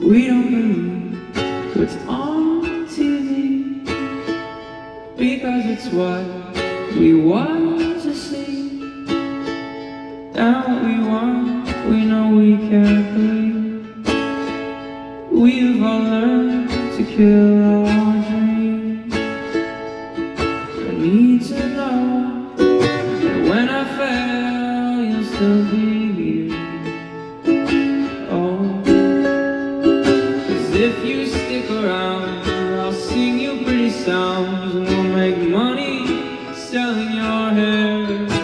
We don't believe what's on TV, because it's what we want to see. And what we want, we know we can't believe. We've all learned to kill our dreams. I need to know that when I fail, you'll still be here. Oh, 'cause if you stick around, I'll sing you pretty sounds, and we'll make money selling your hair.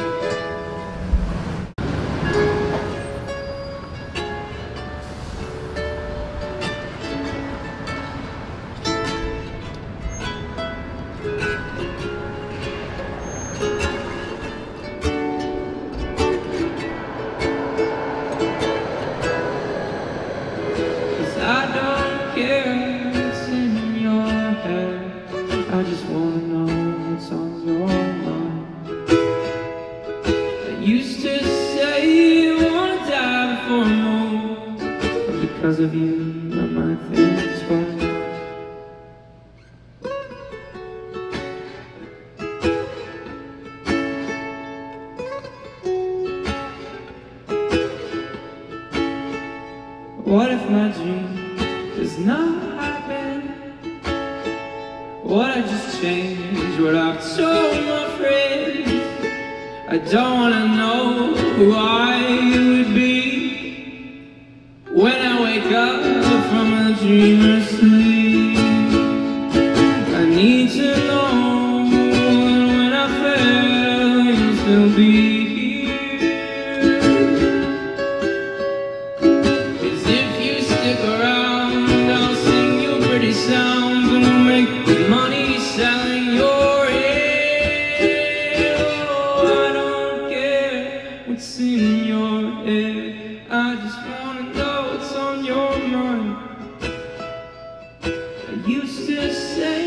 I don't care what's in your head, I just wanna know what's on your mind. I used to say you wanna die before I move, but because of you I might think twice. What if my dream does not happen? What I just changed, what I've told my friends. I don't wanna know who I would be when I wake up from a dream or sleep. I need to know when I fail, you'll still be here. 'Cause if you stick around, I'll sing you pretty sounds, and we'll make money selling your hair. Oh, I don't care what's in your head, I just wanna know what's on your mind. I used to say